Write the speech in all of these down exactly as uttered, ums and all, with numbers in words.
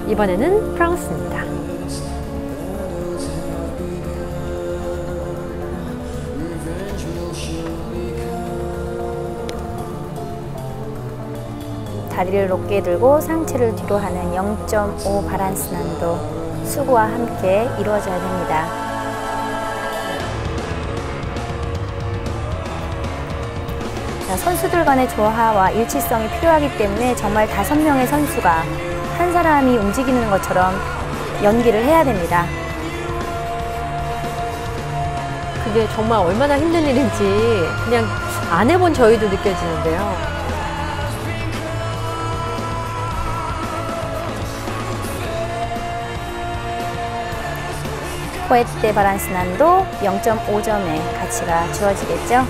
이번에는 프랑스입니다. 다리를 높게 들고 상체를 뒤로 하는 영 점 오 바란스 난도 수구와 함께 이루어져야 됩니다. 자, 선수들 간의 조화와 일치성이 필요하기 때문에 정말 다섯 명의 선수가 한 사람이 움직이는 것처럼 연기를 해야 됩니다. 그게 정말 얼마나 힘든 일인지 그냥 안 해본 저희도 느껴지는데요. 포에테 바란스 난도 영 점 오 점의 가치가 주어지겠죠.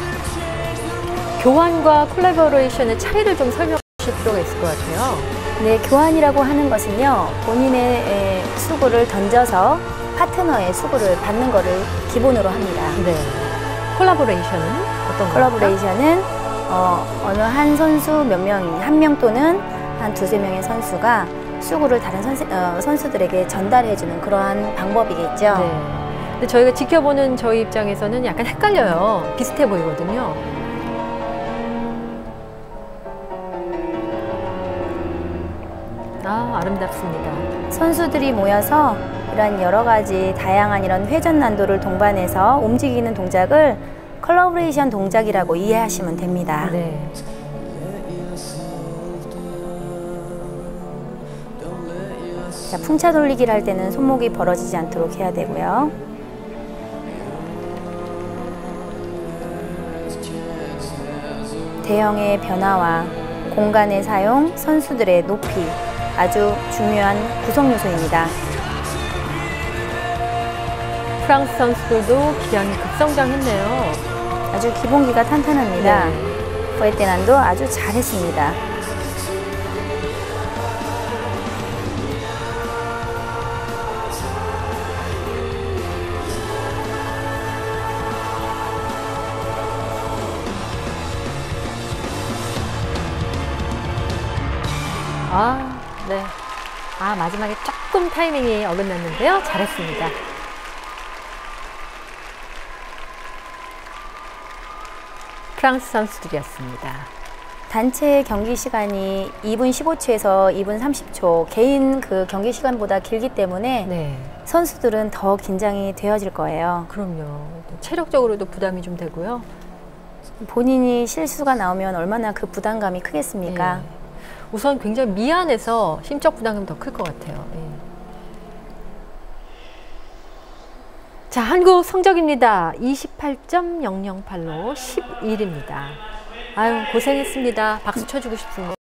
교환과 콜라보레이션의 차이를 좀 설명해 주실 필요가 있을 것 같아요. 네, 교환이라고 하는 것은요, 본인의 수구를 던져서 파트너의 수구를 받는 것을 기본으로 합니다. 네. 콜라보레이션은 어떤 거죠? 콜라보레이션은 어, 어느 한 선수 몇 명, 한 명 또는 한 두세 명의 선수가 수구를 다른 선수, 어, 선수들에게 전달해주는 그러한 방법이겠죠. 네. 근데 저희가 지켜보는 저희 입장에서는 약간 헷갈려요. 비슷해 보이거든요. 아, 아름답습니다. 선수들이 모여서 이런 여러 가지 다양한 이런 회전 난도를 동반해서 움직이는 동작을 콜라보레이션 동작이라고 이해하시면 됩니다. 네. 자, 풍차 돌리기를 할 때는 손목이 벌어지지 않도록 해야 되고요. 대형의 변화와 공간의 사용, 선수들의 높이 아주 중요한 구성 요소입니다. 프랑스 선수들도 기량이 급성장했네요. 아주 기본기가 탄탄합니다. 네. 포에테 난도 아주 잘했습니다. 아, 네. 아, 마지막에 조금 타이밍이 어긋났는데요. 잘했습니다. 프랑스 선수들이었습니다. 단체 경기 시간이 이 분 십오 초에서 이 분 삼십 초, 개인 그 경기 시간보다 길기 때문에 네. 선수들은 더 긴장이 되어질 거예요. 그럼요. 체력적으로도 부담이 좀 되고요. 본인이 실수가 나오면 얼마나 그 부담감이 크겠습니까? 네. 우선 굉장히 미안해서 심적 부담감이 더 클 것 같아요. 네. 자, 한국 성적입니다. 이십팔 점 영영팔로 십일 위입니다. 아유, 고생했습니다. 박수 쳐주고 싶습니다.